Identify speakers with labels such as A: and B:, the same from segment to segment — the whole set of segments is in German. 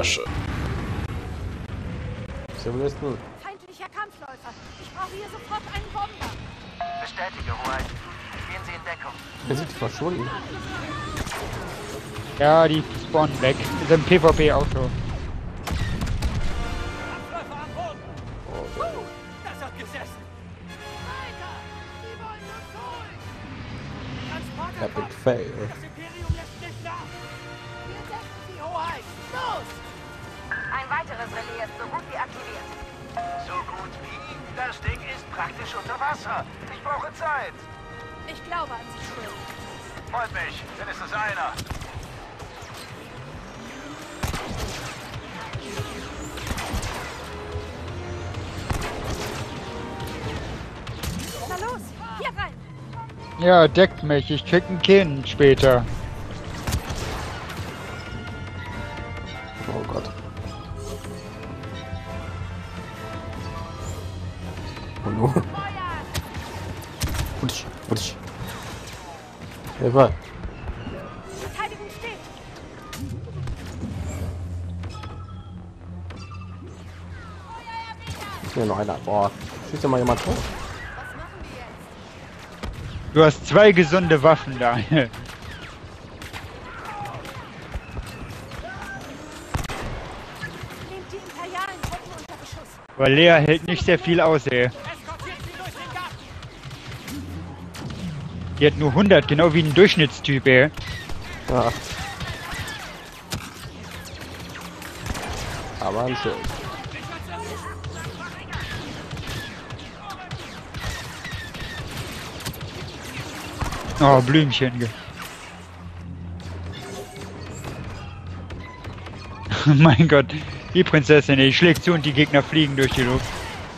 A: Tasche.
B: Zivilisten.
C: Feindlicher Kampfläufer. Ich brauche hier sofort einen Bomber.
D: Bestätige, Hoheit. Gehen Sie in Deckung.
B: Der sind verschwunden.
E: Ja, die spawnen weg. Ist im PvP auch so.
D: Das hat gesessen.
C: Weiter! Die wollen uns holen! Transporter
B: Epic
C: kommen.
B: Fail.
C: Das Imperium lässt nicht nach. Wir decken sie, Hoheit. Los!
F: Ein weiteres Relais ist so gut wie aktiviert.
D: So gut wie? Das Ding ist praktisch unter Wasser. Ich brauche Zeit.
C: Ich glaube an sie, Schwimmen.
D: Freut mich. Mindestens einer.
C: Na los, hier rein!
E: Ja, deckt mich. Ich krieg ein Kind später.
B: Oh Gott. Oh no.
C: Feuer!
B: Putsch. Hilfe.
C: Verteidigung steht!
B: Ist hier noch einer. Boah. Schießt ja mal jemand tot.
C: Was machen wir jetzt?
E: Du hast 2 gesunde Waffen da.
C: Nehmt die imperialen Truppen unter Beschuss.
E: Weil Lea hält nicht sehr viel aus, ey.
C: Eskortiert sie durch den Garten!
E: Die hat nur 100, genau wie ein Durchschnittstyp, ey.
B: Ja. Aber ein Schild.
E: Oh, Blümchen. Mein Gott, die Prinzessin, die schlägt zu und die Gegner fliegen durch die Luft.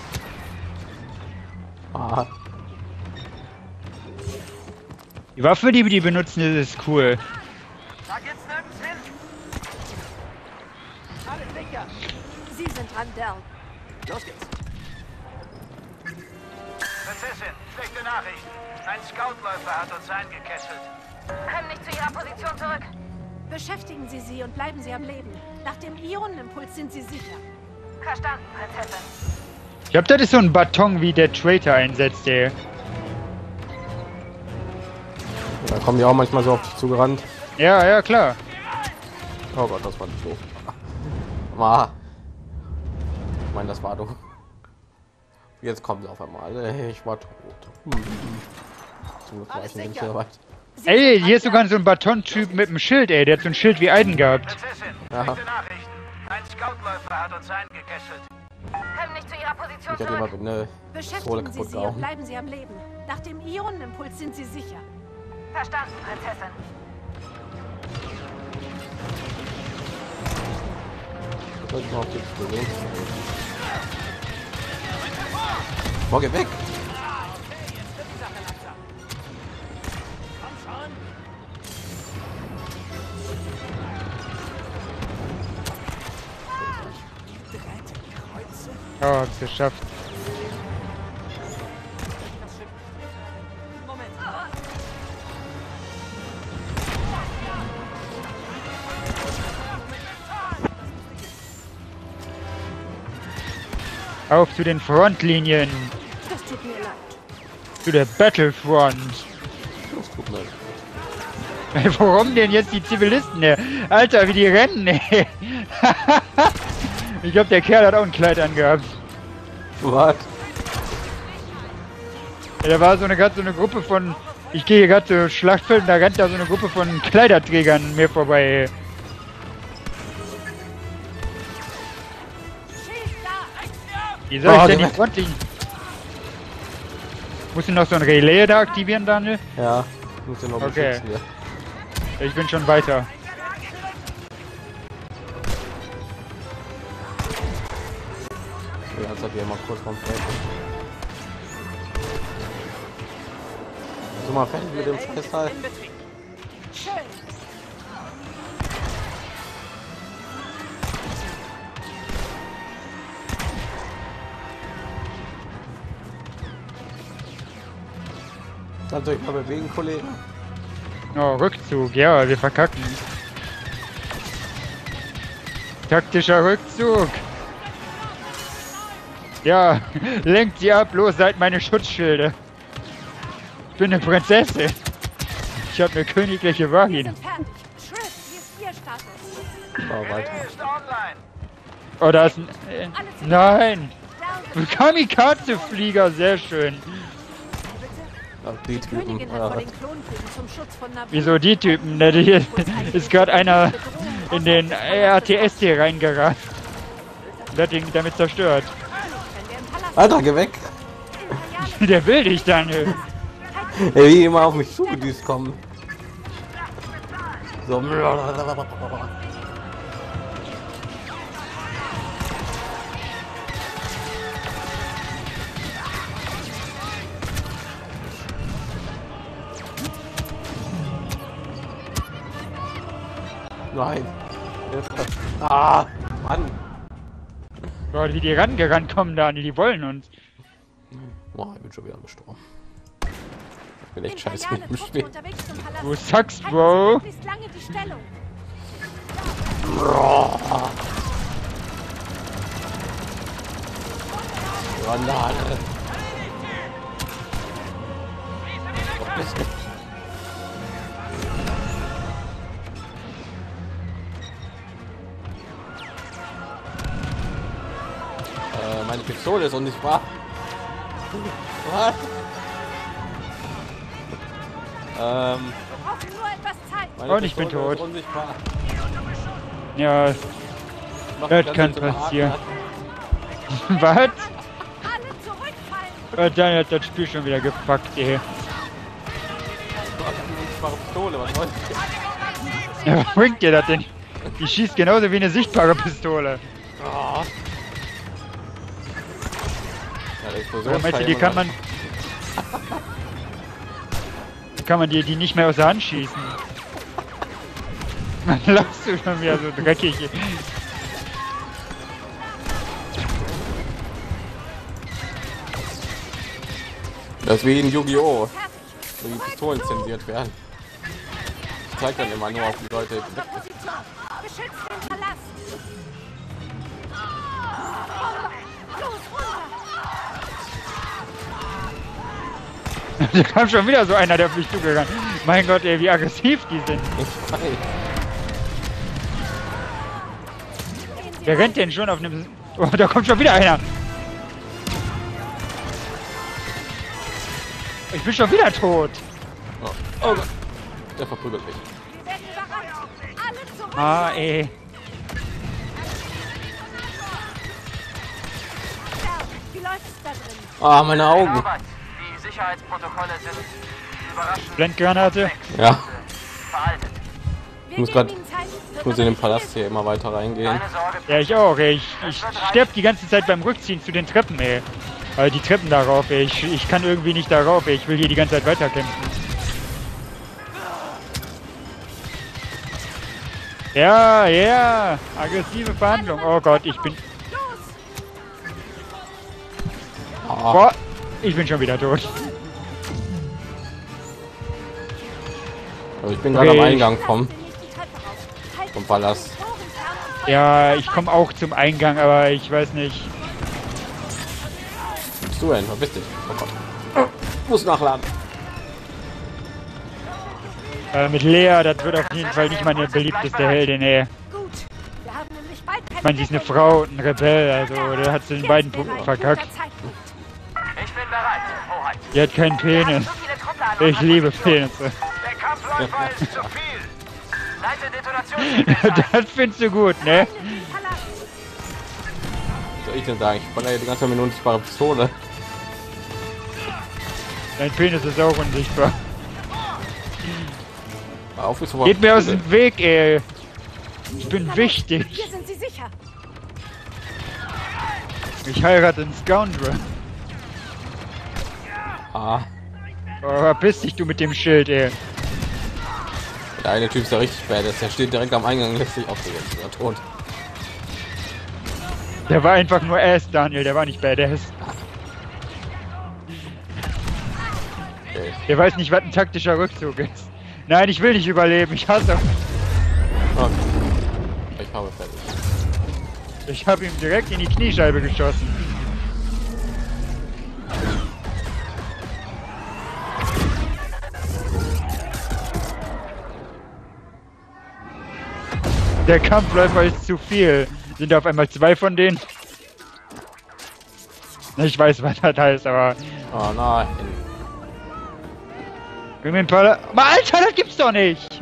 B: Ah.
E: Die Waffe, die benutzen, ist cool.
D: Da geht's nirgends hin. Alle sicher.
C: Sie sind dran, Dell.
D: Los geht's. Prinzessin, schlechte Nachricht. Ein Scoutläufer hat uns eingekesselt.
F: Können nicht zu Ihrer Position zurück.
C: Beschäftigen Sie sie und bleiben Sie am Leben. Nach dem Ionenimpuls sind Sie sicher.
F: Verstanden, Prinzessin.
E: Ich glaube, das ist so ein Baton, wie der Traitor einsetzt, ey.
B: Da kommen die auch manchmal so auf dich zugerannt.
E: Ja, ja, klar.
B: Oh Gott, das war nicht doof. Ah. Ich meine, das war doof. Jetzt kommen sie auf einmal. Ich war tot. Zum Glück war ich nicht so weit.
E: Ey, hier ist sogar so ein Baton-Typ mit einem Schild, ey. Der hat so ein Schild wie Aiden gehabt.
D: Prinzessin,
B: Ja.
D: schlechte Nachricht. Ein Scoutläufer hat uns eingekesselt.
F: Können nicht zu Ihrer Position
B: Ich hatte
F: zurück.
B: jemand mit einer Pistole
C: Beschäftigen Sie
B: kaputt
C: sie und
B: gehauen.
C: bleiben Sie am Leben. Nach dem Ionenimpuls sind Sie sicher.
F: Verstanden, Prinzessin.
B: Soll ich mal auf die Explosion? Boah, geh weg!
E: Oh, hab's geschafft. Auf zu den Frontlinien.
C: Das tut mir leid.
E: Zu der Battlefront.
B: Das tut mir leid.
E: Ey, warum denn jetzt die Zivilisten, ey? Alter, wie die rennen, ey. Ich glaube, der Kerl hat auch ein Kleid angehabt.
B: Was?
E: Ja, da war gerade so eine Gruppe von... Ich gehe hier gerade zu Schlachtfelden, da rennt da so eine Gruppe von Kleiderträgern mir vorbei, ey. Wie soll ich denn die Frontlinien... Musst du noch so ein Relais da aktivieren, Daniel?
B: Ja, ich muss den noch
E: Okay.
B: beschützen hier.
E: Ich bin schon weiter.
B: Ja, jetzt hat ihr mal kurz vom Feld. So mal fertig mit dem Scheißteil.
C: Schön.
B: Kannst du euch mal bewegen, Kollegen?
E: Oh, Rückzug, ja, wir verkacken. Taktischer Rückzug. Ja, lenkt sie ab, los, seid meine Schutzschilde. Ich bin eine Prinzessin. Ich habe eine königliche
C: Wir
E: Vagina.
C: sind fertig. Shrift, wie ist Ihr Status?
B: Schau weiter.
D: Ist online.
E: Oh, da ist ein... nein! Kamikaze-Flieger, sehr schön.
B: Ach, die
C: Die
B: Typen.
C: Königin hat vor den Klonkriegen zum Schutz von Nabu...
E: Wieso die Typen? Ne, die, ist gerade einer in den ATST reingerannt. Und hat ihn damit zerstört.
C: Wenn wir im Palast
B: Alter, geh weg!
E: Der will dich, Daniel.
B: Ey, wie immer auf mich zugedüst kommen. So. Nein. Ah, Mann.
E: Boah, wie die rangerannt kommen, Daniel, die wollen uns.
B: Boah, ich bin schon wieder gestorben. Ich bin echt scheiße
C: imperiale
B: mit dem
C: Truppen
B: Spiel.
C: unterwegs zum Palast.
E: Du sagst,
C: Halten
E: Bro.
C: Sie möglichst lange die Stellung.
B: Granate. Meine Pistole ist unsichtbar. Was?
C: Wir brauchen nur etwas Zeit.
B: Meine
E: Und ich bin
B: Pistole ist
E: tot.
B: Unsichtbar.
E: Ja,
B: Mach
E: Das
B: die ganze
E: kann
B: Zeit so eine
E: passieren.
B: Art-
E: was?
C: Alle zurückfallen.
E: Daniel hat das Spiel schon wieder gepackt, ey.
B: Unsichtbare Pistole, was soll ich?
E: Ja, was bringt dir das denn? Die schießt genauso wie eine sichtbare Pistole.
B: Oh. Ja, der
E: Oder meinst du, die kann man... Kann man die nicht mehr aus der Hand schießen? Man lachst du schon wieder so dreckig.
B: Das ist wie in Yu-Gi-Oh!
C: Fertig.
B: Wo die Pistolen zensiert werden. Ich zeig dann immer nur auf die Leute.
C: Unsere Position. Beschützt den Palast. Los, runter.
E: Da kam schon wieder so einer, der auf mich zugerannt. Mein Gott, ey, wie aggressiv die sind.
B: Ich weiß.
C: Gehen Sie
E: Wer rennt denn schon auf einem... Oh, da kommt schon wieder einer. Ich bin schon wieder tot.
B: Oh, oh Gott. Der verprügelt mich.
C: Wir werden überrannt. Alle zurück.
E: Ah, ey.
C: Wie läuft's da drin?
B: Ah, meine Augen.
D: Arbeit. Die Sicherheitsprotokolle sind überraschend
E: Blendgranate.
B: Ja,
D: veraltet.
C: Wir
B: muss
C: geben
B: grad-
C: Ihnen Zeit.
B: ich muss in den Palast hier immer weiter reingehen.
D: Keine Sorge.
E: Ja, ich auch, ey. Ich sterb die ganze Zeit beim Rückziehen zu den Treppen, ey. Die Treppen darauf, ey. Ich kann irgendwie nicht darauf, ey. Ich will hier die ganze Zeit weiterkämpfen. Ja, ja. Aggressive Verhandlung. Oh Gott, ich bin...
C: Los.
B: Ah,
E: Boah, ich bin schon wieder tot.
B: also ich bin gerade am
E: Okay.
B: Eingang vom
C: Lassen Sie nicht die Treppe raus. Halten Sie
B: Palast.
C: die Toren fern.
E: Ja, ich komme auch zum Eingang, aber ich weiß nicht.
B: Bist du denn? Verpiss dich. Oh Gott. Oh, muss nachladen.
E: Mit Lea, das wird auf jeden Fall nicht meine beliebteste Heldin, ey.
C: Gut. Wir haben nämlich bald keine
E: Ich meine, sie ist eine
C: Deckung.
E: Frau und ein Rebell, also da hat sie in beiden
C: Jetzt wäre
E: Punkten
C: ein
E: verkackt.
C: guter Zeitpunkt.
D: Ich bin bereit, Hoheit.
E: Die hat keinen Penis.
F: So viele Truppler an
E: Ich
F: unserer
E: liebe
F: Position.
E: Penisse.
D: Der Kampfläufer ist zu viel. Leite Detonationssequenz ein.
E: Das findest du gut, ne?
C: Den Palast.
B: Was soll ich denn sagen? Ich baller ja die ganze Zeit mit einer unsichtbaren Pistole.
E: Dein Penis ist auch unsichtbar.
B: Auf ist aber
E: Geht mir aus dem Weg, ey. Ich bin wichtig.
C: Hier sind Sie sicher.
E: Ich heirate einen Scoundrel.
B: Ah,
E: Oh, verpiss dich du mit dem Schild, ey.
B: der eine Typ ist ja richtig badass. Der steht direkt am Eingang und lässt sich auf jetzt ist er tot.
E: Der war einfach nur Ass, Daniel. Der war nicht badass.
B: Okay.
E: Der weiß nicht, was ein taktischer Rückzug ist. Nein, ich will nicht überleben. Ich hasse.
B: Okay. Ich habe fertig.
E: Ich habe ihm direkt in die Kniescheibe geschossen. Der Kampfläufer ist zu viel. Sind auf einmal 2 von denen? Ich weiß, was das heißt, aber...
B: Oh nein.
E: Alter, das gibt's doch nicht!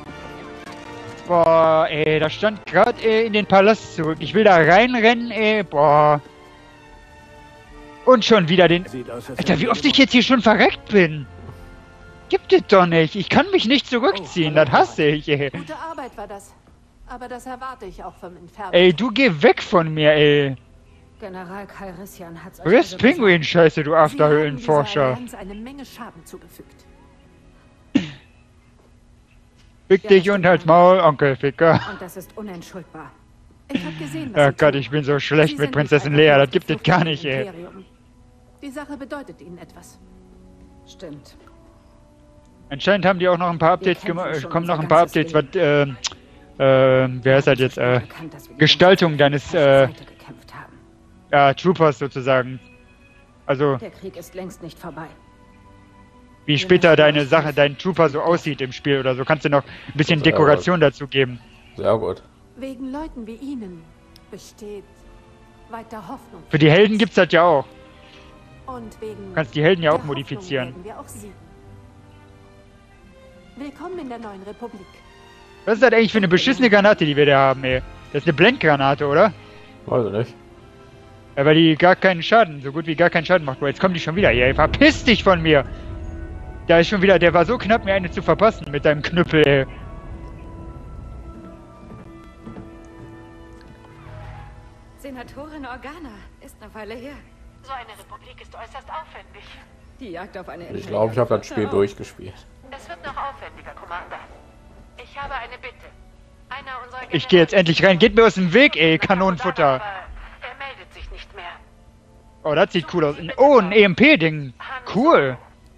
E: Boah, ey, da stand gerade in den Palast zurück. Ich will da reinrennen, ey, boah. Und schon wieder den... Alter, wie oft ich jetzt hier schon verreckt bin. Gibt es doch nicht. Ich kann mich nicht zurückziehen, das hasse ich, ey.
C: Gute Arbeit war das. Aber das erwarte ich auch vom Inferno.
E: Ey, du geh weg von mir, ey.
C: General Calrissian hat's euch
E: Du bist Pinguin-Scheiße, du Afterhöhlenforscher.
C: eine Menge Schaden zugefügt.
E: Fick dich und halt's Maul, Onkel Ficker.
C: Und das ist unentschuldbar. Ich hab gesehen, was
E: Ja
C: Sie
E: Gott,
C: tun.
E: ich bin so schlecht
C: Sie
E: mit
C: sind
E: Prinzessin
C: nicht
E: Lea,
C: einfach
E: das gibt es
C: Flucht
E: gar
C: vom
E: nicht, ey.
C: Imperium. Die Sache bedeutet ihnen etwas. Stimmt.
E: Anscheinend haben die auch noch ein paar Updates gemacht, kommen noch ein paar Updates, was, wer heißt das jetzt, Gestaltung deines, ja, Troopers sozusagen. Also,
C: Der Krieg ist längst nicht vorbei.
E: wie später deine Sache, dein Trooper so aussieht im Spiel oder so, kannst du noch ein bisschen Dekoration dazu geben.
B: Sehr gut.
C: Wegen Leuten wie Ihnen besteht weiter Hoffnung.
E: Für die Helden gibt's das ja auch.
C: Und wegen
E: Du kannst die Helden ja auch
C: der
E: modifizieren.
C: Hoffnung werden wir auch Sie. Willkommen in der neuen Republik.
E: Was ist das eigentlich für eine beschissene Granate, die wir da haben, ey? Das ist eine Blendgranate, oder?
B: Weiß ich nicht.
E: Ja, weil die gar keinen Schaden, so gut wie gar keinen Schaden macht. Boah, jetzt kommen die schon wieder, ey. Verpiss dich von mir! Da ist schon wieder, der war so knapp, mir eine zu verpassen mit deinem Knüppel, ey.
A: Senatorin Organa, ist eine Weile her.
C: So eine Republik ist äußerst aufwendig.
A: Die Jagd auf eine
B: Ich glaube, ich habe das Spiel durchgespielt.
C: Es wird noch aufwendiger, Commander. Ich habe eine Bitte. Einer unserer
E: Ich gehe jetzt endlich rein. Geht mir aus dem Weg, ey, Kanonenfutter.
C: Aber er meldet sich nicht mehr.
E: Oh, das sieht cool aus. Oh, ein EMP-Ding. Cool.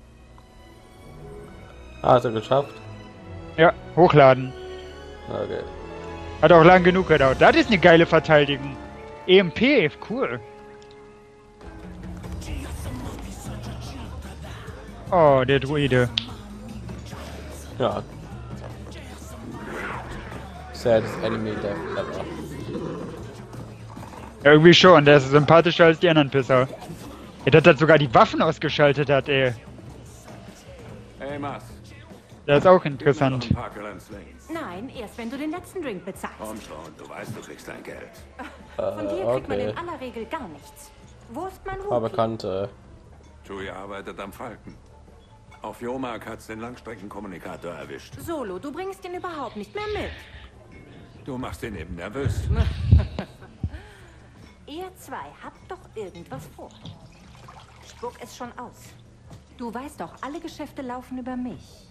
B: Ah, hast du geschafft?
E: Ja, hochladen.
B: Okay.
E: Hat auch lang genug gedauert. Das ist eine geile Verteidigung. EMP, cool. Oh, der Druide.
B: Ja. Saddest Enemy Death Ever.
E: Ja, irgendwie schon. Der ist sympathischer als die anderen Pisser. Ja, dass das sogar die Waffen ausgeschaltet hat, ey.
G: Hey, Mas.
E: Das ist auch interessant.
G: Ein paar Gallons links.
A: Nein, erst wenn du den letzten Drink bezahlst.
G: Komm schon, du weißt, du kriegst dein Geld.
A: Von dir kriegt man
B: okay.
A: in aller Regel gar nichts. Wo ist mein
B: War
A: Wookie?
B: bekannt,
G: Chewie arbeitet am Falken. Auf Jomark hat's den Langstreckenkommunikator erwischt.
A: Solo, du bringst ihn überhaupt nicht mehr mit.
G: Du machst ihn eben nervös.
A: Ihr zwei habt doch irgendwas vor. Spuck es schon aus. Du weißt doch, alle Geschäfte laufen über mich.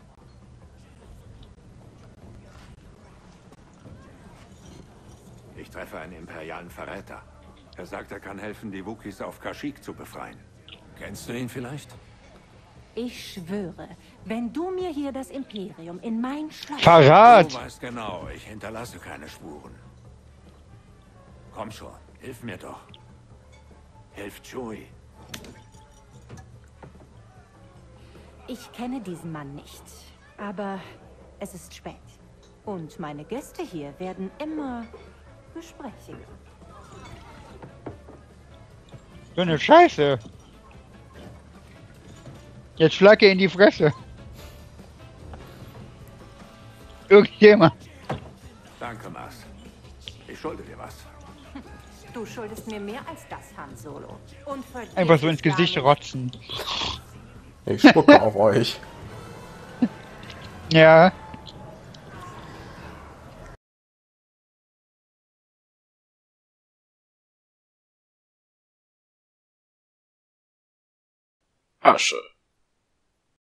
G: Ich treffe einen imperialen Verräter. Er sagt, er kann helfen, die Wookiees auf Kashyyyk zu befreien. Kennst du ihn vielleicht?
A: Ich schwöre, wenn du mir hier das Imperium in mein Schloss...
E: Verrat!
G: Du weißt genau, ich hinterlasse keine Spuren. Komm schon, hilf mir doch. Hilf Chewie.
A: Ich kenne diesen Mann nicht, aber es ist spät. Und meine Gäste hier werden immer gesprächiger.
E: So eine Scheiße. Jetzt schlag ihr in die Fresse. Irgendjemand.
G: Danke, Mas. Ich schulde dir was.
A: Du schuldest mir mehr als das, Han Solo. Und vergiss
E: Einfach so
A: es
E: ins
A: gar
E: Gesicht
A: nicht.
E: rotzen.
B: Ich spucke auf euch.
E: Ja.
B: Asche.